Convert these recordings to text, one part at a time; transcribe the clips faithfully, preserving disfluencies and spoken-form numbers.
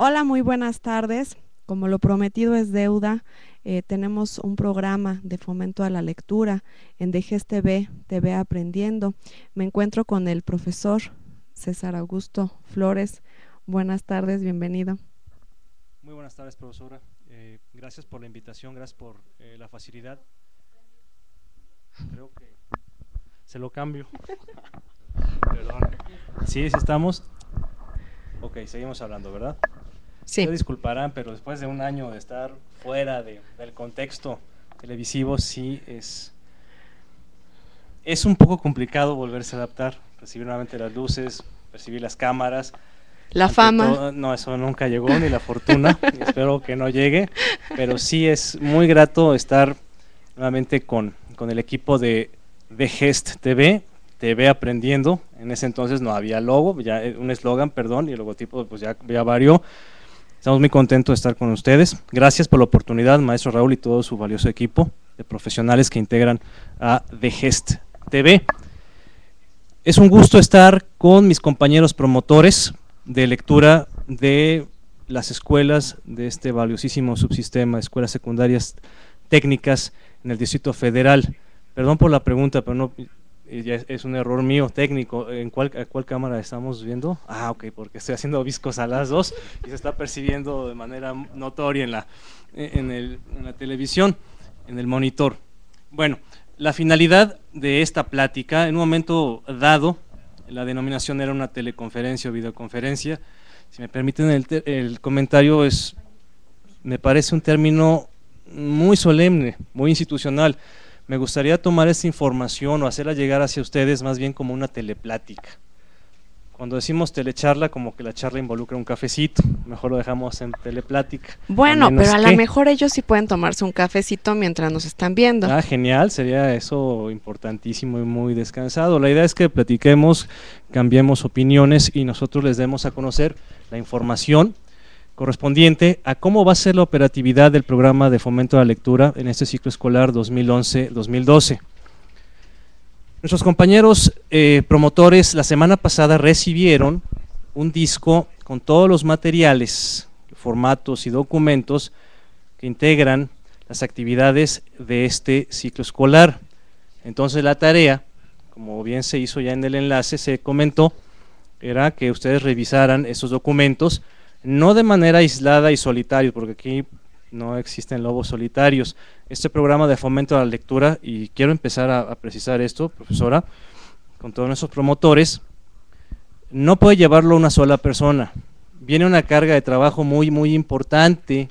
Hola, muy buenas tardes. Como lo prometido es deuda, eh, tenemos un programa de fomento a la lectura en D G E S T V, T V Aprendiendo. Me encuentro con el profesor César Augusto Flores. Buenas tardes, bienvenido. Muy buenas tardes, profesora. Eh, gracias por la invitación, gracias por eh, la facilidad. Creo que se lo cambio. Perdón. Sí, sí estamos. Ok, seguimos hablando, ¿verdad? Sí. Ustedes disculparán, pero después de un año de estar fuera de, del contexto televisivo, sí es, es un poco complicado volverse a adaptar, recibir nuevamente las luces, percibir las cámaras. La Ante fama. todo, no, eso nunca llegó, ni la fortuna, y espero que no llegue, pero sí es muy grato estar nuevamente con, con el equipo de D G E S T T V, T V Aprendiendo. En ese entonces no había logo, ya un eslogan, perdón, y el logotipo pues ya, ya varió. Estamos muy contentos de estar con ustedes. Gracias por la oportunidad, maestro Raúl y todo su valioso equipo de profesionales que integran a D G E S T T V. Es un gusto estar con mis compañeros promotores de lectura de las escuelas de este valiosísimo subsistema, escuelas secundarias técnicas en el Distrito Federal. Perdón por la pregunta, pero no, es un error mío técnico. ¿En cuál, a cuál cámara estamos viendo? Ah, ok, porque estoy haciendo viscos a las dos y se está percibiendo de manera notoria en la, en, el, en la televisión, en el monitor. Bueno, la finalidad de esta plática, en un momento dado, la denominación era una teleconferencia o videoconferencia. Si me permiten el, el comentario, es, me parece un término muy solemne, muy institucional. Me gustaría tomar esta información o hacerla llegar hacia ustedes más bien como una teleplática. Cuando decimos telecharla, como que la charla involucra un cafecito, mejor lo dejamos en teleplática. Bueno, pero a que... lo mejor ellos sí pueden tomarse un cafecito mientras nos están viendo. Ah, genial, sería eso importantísimo y muy descansado. La idea es que platiquemos, cambiemos opiniones y nosotros les demos a conocer la información correspondiente a cómo va a ser la operatividad del programa de fomento a la lectura en este ciclo escolar dos mil once dos mil doce. Nuestros compañeros eh, promotores la semana pasada recibieron un disco con todos los materiales, formatos y documentos que integran las actividades de este ciclo escolar. Entonces la tarea, como bien se hizo ya en el enlace, se comentó, era que ustedes revisaran esos documentos, no de manera aislada y solitaria, porque aquí no existen lobos solitarios. Este programa de fomento a la lectura, y quiero empezar a, a precisar esto, profesora, con todos nuestros promotores, no puede llevarlo una sola persona. Viene una carga de trabajo muy, muy importante.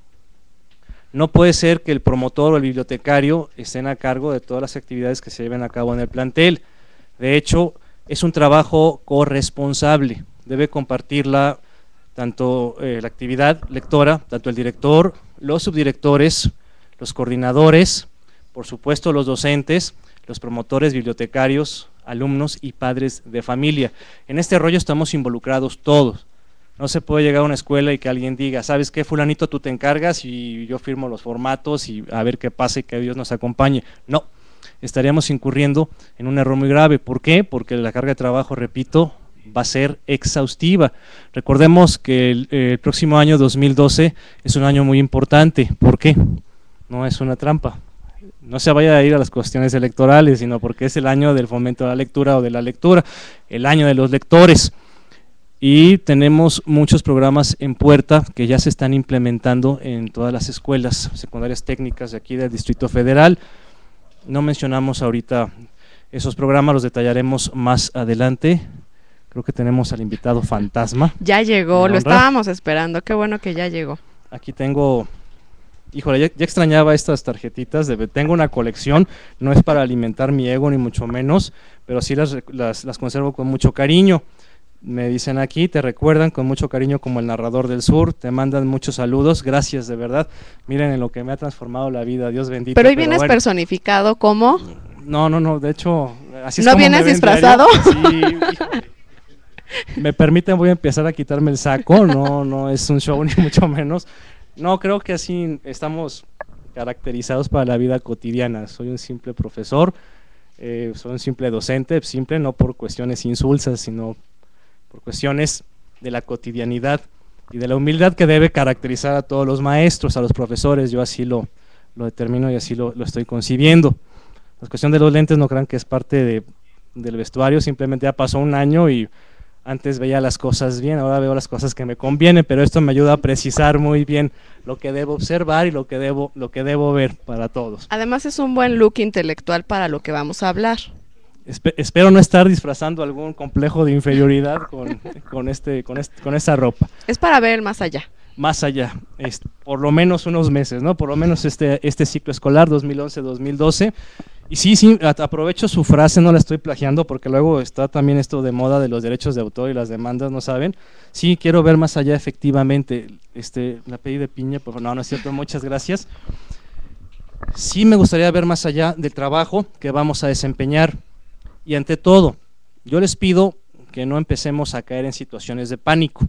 No puede ser que el promotor o el bibliotecario estén a cargo de todas las actividades que se lleven a cabo en el plantel. De hecho, es un trabajo corresponsable. Debe compartirla tanto eh, la actividad lectora, tanto el director, los subdirectores, los coordinadores, por supuesto los docentes, los promotores, bibliotecarios, alumnos y padres de familia. En este rollo estamos involucrados todos. No se puede llegar a una escuela y que alguien diga, ¿sabes qué, fulanito, tú te encargas y yo firmo los formatos y a ver qué pasa y que Dios nos acompañe? No, estaríamos incurriendo en un error muy grave. ¿Por qué? Porque la carga de trabajo, repito, va a ser exhaustiva. Recordemos que el, el próximo año dos mil doce es un año muy importante. ¿Por qué? No es una trampa. No se vaya a ir a las cuestiones electorales, sino porque es el año del fomento a la lectura o de la lectura, el año de los lectores. Y tenemos muchos programas en puerta que ya se están implementando en todas las escuelas secundarias técnicas de aquí del Distrito Federal. No mencionamos ahorita esos programas, los detallaremos más adelante. Creo que tenemos al invitado fantasma. Ya llegó, lo estábamos esperando, qué bueno que ya llegó. Aquí tengo, híjole, ya, ya extrañaba estas tarjetitas, de, tengo una colección, no es para alimentar mi ego ni mucho menos, pero sí las, las, las conservo con mucho cariño. Me dicen aquí, te recuerdan con mucho cariño como el narrador del sur, te mandan muchos saludos, gracias de verdad. Miren en lo que me ha transformado la vida, Dios bendito. Pero hoy pero vienes bueno. personificado como... No, no, no, de hecho, así es ¿No como vienes disfrazado? Sí, híjole. Me permiten, voy a empezar a quitarme el saco, no, no es un show ni mucho menos. No, creo que así estamos caracterizados para la vida cotidiana. Soy un simple profesor, eh, soy un simple docente, simple no por cuestiones insulsas, sino por cuestiones de la cotidianidad y de la humildad que debe caracterizar a todos los maestros, a los profesores. Yo así lo, lo determino y así lo, lo estoy concibiendo. La cuestión de los lentes no crean que es parte de, del vestuario, simplemente ya pasó un año y antes veía las cosas bien, ahora veo las cosas que me convienen, pero esto me ayuda a precisar muy bien lo que debo observar y lo que debo, lo que debo ver para todos. Además es un buen look intelectual para lo que vamos a hablar. Espe- espero no estar disfrazando algún complejo de inferioridad con, con, este, con, este, con esta ropa. Es para ver más allá. Más allá, es, por lo menos unos meses, ¿no? Por lo menos este, este ciclo escolar dos mil once dos mil doce. Y sí, sí, aprovecho su frase, no la estoy plagiando porque luego está también esto de moda de los derechos de autor y las demandas, ¿no saben? Sí, quiero ver más allá efectivamente. Este, la pedí de piña, pero no, no es cierto, muchas gracias. Sí me gustaría ver más allá del trabajo que vamos a desempeñar y ante todo, yo les pido que no empecemos a caer en situaciones de pánico.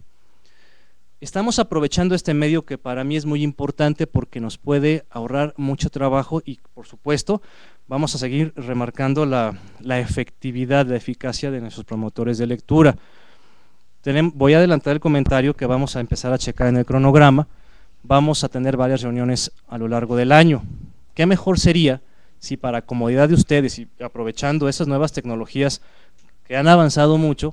Estamos aprovechando este medio que para mí es muy importante porque nos puede ahorrar mucho trabajo y por supuesto vamos a seguir remarcando la, la efectividad, la eficacia de nuestros promotores de lectura. Tenemos, voy a adelantar el comentario que vamos a empezar a checar en el cronograma. Vamos a tener varias reuniones a lo largo del año. ¿Qué mejor sería si para comodidad de ustedes y aprovechando esas nuevas tecnologías que han avanzado mucho,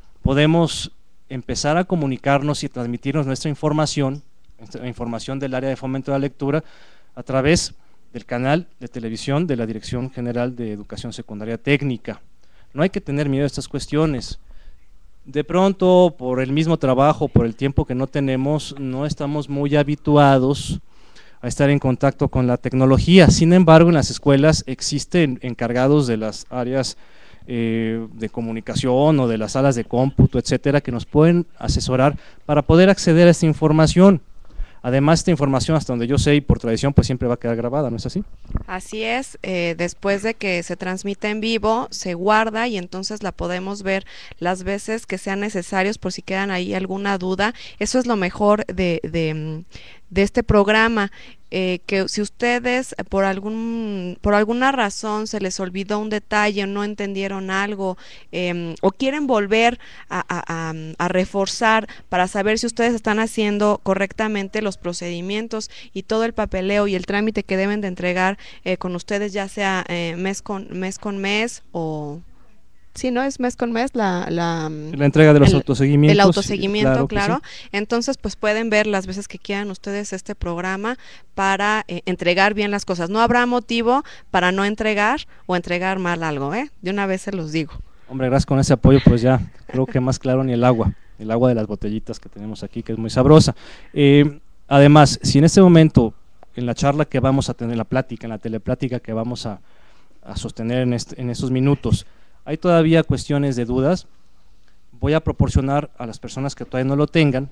podemos empezar a comunicarnos y transmitirnos nuestra información, nuestra información del área de fomento de la lectura a través del canal de televisión de la Dirección General de Educación Secundaria Técnica? No hay que tener miedo a estas cuestiones. De pronto, por el mismo trabajo, por el tiempo que no tenemos, no estamos muy habituados a estar en contacto con la tecnología. Sin embargo, en las escuelas existen encargados de las áreas eh, de comunicación o de las salas de cómputo, etcétera, que nos pueden asesorar para poder acceder a esta información. Además, esta información, hasta donde yo sé y por tradición, pues siempre va a quedar grabada, ¿no es así? Así es, eh, después de que se transmite en vivo, se guarda y entonces la podemos ver las veces que sean necesarios por si quedan ahí alguna duda. Eso es lo mejor de, de, de este programa. Eh, que si ustedes por algún por alguna razón se les olvidó un detalle, no entendieron algo eh, o quieren volver a, a, a, a reforzar para saber si ustedes están haciendo correctamente los procedimientos y todo el papeleo y el trámite que deben de entregar eh, con ustedes, ya sea eh, mes con mes con mes o sí, ¿no? Es mes con mes la, la, la entrega de los el, autoseguimientos. El autoseguimiento, claro, claro. Sí. Entonces, pues pueden ver las veces que quieran ustedes este programa para eh, entregar bien las cosas. No habrá motivo para no entregar o entregar mal algo, ¿eh? De una vez se los digo. Hombre, gracias, con ese apoyo, pues ya creo que más claro ni el agua, el agua de las botellitas que tenemos aquí, que es muy sabrosa. Eh, además, si en este momento, en la charla que vamos a tener, la plática, en la teleplática que vamos a, a sostener en, este, en estos minutos, hay todavía cuestiones de dudas, voy a proporcionar a las personas que todavía no lo tengan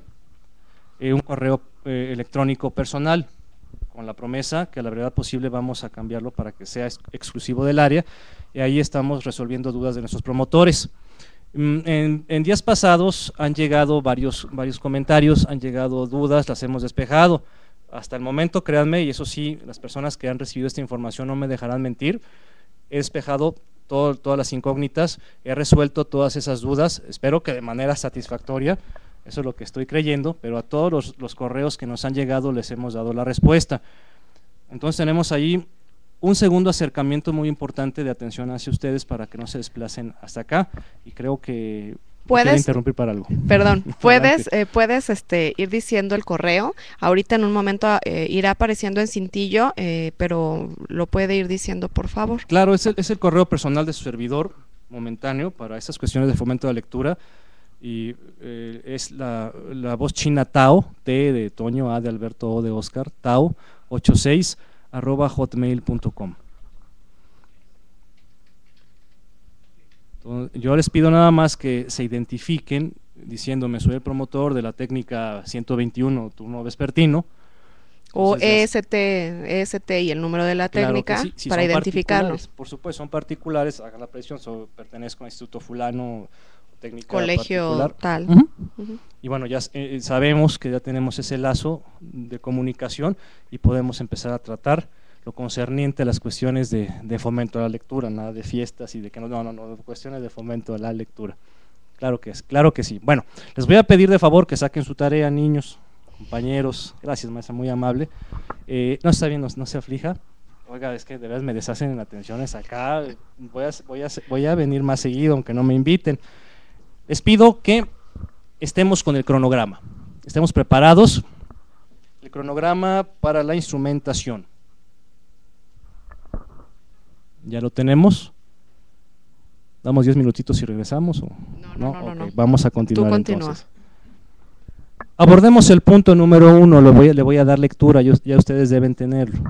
eh, un correo eh, electrónico personal con la promesa que a la brevedad posible vamos a cambiarlo para que sea ex exclusivo del área y ahí estamos resolviendo dudas de nuestros promotores. En, en días pasados han llegado varios, varios comentarios, han llegado dudas, las hemos despejado. Hasta el momento, créanme, y eso sí, las personas que han recibido esta información no me dejarán mentir, he despejado Todo, todas las incógnitas, he resuelto todas esas dudas, espero que de manera satisfactoria, eso es lo que estoy creyendo, pero a todos los, los correos que nos han llegado les hemos dado la respuesta. Entonces tenemos ahí un segundo acercamiento muy importante de atención hacia ustedes para que no se desplacen hasta acá y creo que ¿Puedes interrumpir para algo? Perdón, puedes eh, puedes este ir diciendo el correo. Ahorita en un momento eh, irá apareciendo en cintillo, eh, pero lo puede ir diciendo, por favor. Claro, es el, es el correo personal de su servidor momentáneo para esas cuestiones de fomento de la lectura y eh, es la, la voz china Tao, T de Toño, A de Alberto, O de Oscar, Tao ochenta y seis arroba hotmail punto com. Yo les pido nada más que se identifiquen diciéndome soy el promotor de la técnica ciento veintiuno turno vespertino. O E S T, E S T y el número de la claro técnica sí, si para identificarlos. Por supuesto, son particulares, hagan la presión, so, pertenezco al Instituto Fulano, técnica colegio particular. tal. Uh-huh. Uh-huh. Y bueno, ya eh, sabemos que ya tenemos ese lazo de comunicación y podemos empezar a tratar lo concerniente a las cuestiones de, de fomento a la lectura, nada de fiestas y de que no, no, no, no, cuestiones de fomento a la lectura. Claro que es, claro que sí. Bueno, les voy a pedir de favor que saquen su tarea, niños, compañeros. Gracias, maestra, muy amable. Eh, no está bien, no, no se aflija. Oiga, es que de verdad me deshacen en atenciones acá. Voy a, voy, a, voy a venir más seguido, aunque no me inviten. Les pido que estemos con el cronograma. Estemos preparados. El cronograma para la instrumentación. ¿Ya lo tenemos? ¿Damos diez minutitos y regresamos? O? No, no, no, no, okay, no. vamos a continuar. Tú continúa. Entonces. Abordemos el punto número uno, lo voy a, le voy a dar lectura, yo, ya ustedes deben tenerlo.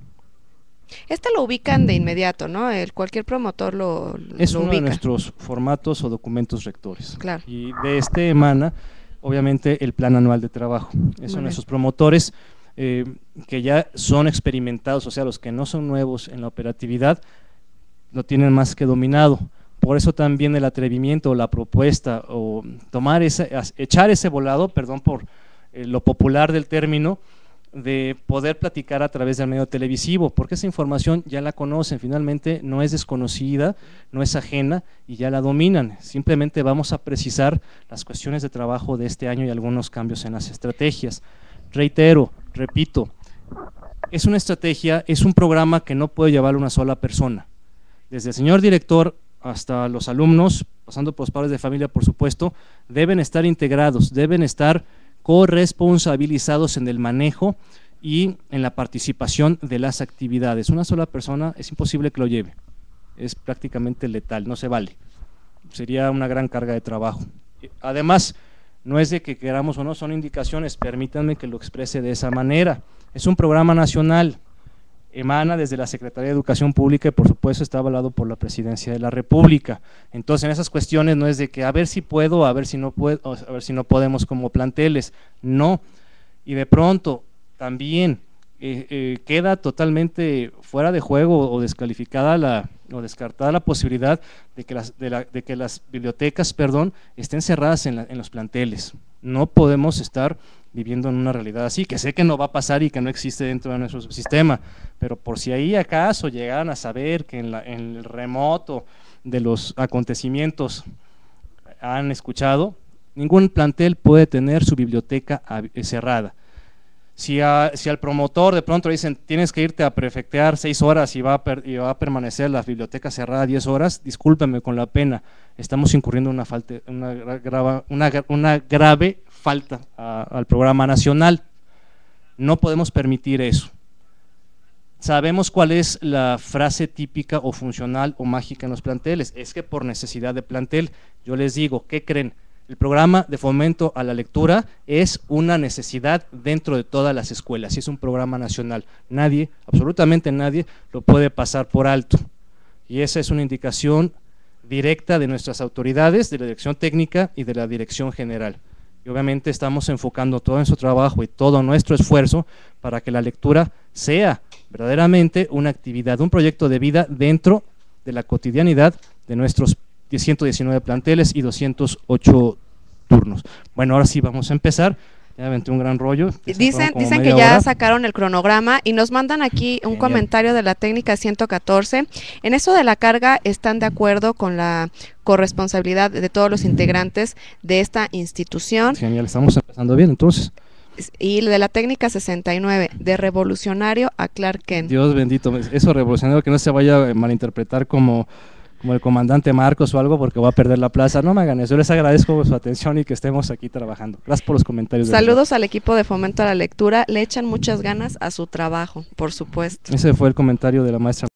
Este lo ubican de inmediato, ¿no? El, cualquier promotor lo, es lo uno ubica. de nuestros formatos o documentos rectores. Claro. Y de este emana, obviamente, el plan anual de trabajo. Es uno de esos promotores eh, que ya son experimentados, o sea, los que no son nuevos en la operatividad, lo tienen más que dominado. Por eso también el atrevimiento o la propuesta o tomar ese, echar ese volado, perdón por eh, lo popular del término, de poder platicar a través del medio televisivo, porque esa información ya la conocen, finalmente no es desconocida, no es ajena y ya la dominan. Simplemente vamos a precisar las cuestiones de trabajo de este año y algunos cambios en las estrategias. Reitero, repito, es una estrategia, es un programa que no puede llevar una sola persona. Desde el señor director hasta los alumnos, pasando por los padres de familia, por supuesto, deben estar integrados, deben estar corresponsabilizados en el manejo y en la participación de las actividades. Una sola persona es imposible que lo lleve, es prácticamente letal, no se vale, sería una gran carga de trabajo. Además, no es de que queramos o no, son indicaciones, permítanme que lo exprese de esa manera. Es un programa nacional, emana desde la Secretaría de Educación Pública y por supuesto está avalado por la Presidencia de la República. Entonces en esas cuestiones no es de que a ver si puedo, a ver si no puedo, a ver si no podemos como planteles, no. Y de pronto también eh, eh, queda totalmente fuera de juego o descalificada la, o descartada la posibilidad de que las, de la, de que las bibliotecas, perdón, estén cerradas en, la, en los planteles. No podemos estar viviendo en una realidad así, que sé que no va a pasar y que no existe dentro de nuestro sistema, pero por si ahí acaso llegaran a saber que en, la, en el remoto de los acontecimientos han escuchado, ningún plantel puede tener su biblioteca cerrada. Si, a, si al promotor de pronto dicen tienes que irte a prefectear seis horas y va, a per, y va a permanecer la biblioteca cerrada diez horas, discúlpeme con la pena, estamos incurriendo en una, falta, una, grava, una, una grave falta a, al programa nacional. No podemos permitir eso. Sabemos cuál es la frase típica o funcional o mágica en los planteles, es que por necesidad de plantel, yo les digo, ¿qué creen? El programa de fomento a la lectura es una necesidad dentro de todas las escuelas y es un programa nacional. Nadie, absolutamente nadie, lo puede pasar por alto. Y esa es una indicación directa de nuestras autoridades, de la dirección técnica y de la dirección general. Y obviamente estamos enfocando todo nuestro trabajo y todo nuestro esfuerzo para que la lectura sea verdaderamente una actividad, un proyecto de vida dentro de la cotidianidad de nuestros ciento diecinueve planteles y doscientos ocho turnos. Bueno, ahora sí vamos a empezar. Ya aventé un gran rollo. Dicen, dicen que ya hora. sacaron el cronograma y nos mandan aquí un Genial. comentario de la técnica ciento catorce. En eso de la carga están de acuerdo con la corresponsabilidad de todos los integrantes de esta institución. Genial, estamos empezando bien entonces. Y de la técnica sesenta y nueve, de revolucionario a Clark Kent. Dios bendito, eso revolucionario que no se vaya a malinterpretar como como el comandante Marcos o algo porque voy a perder la plaza, no me hagan eso, yo les agradezco su atención y que estemos aquí trabajando. Gracias por los comentarios. Saludos al equipo de Fomento a la Lectura, le echan muchas ganas a su trabajo, por supuesto. Ese fue el comentario de la maestra.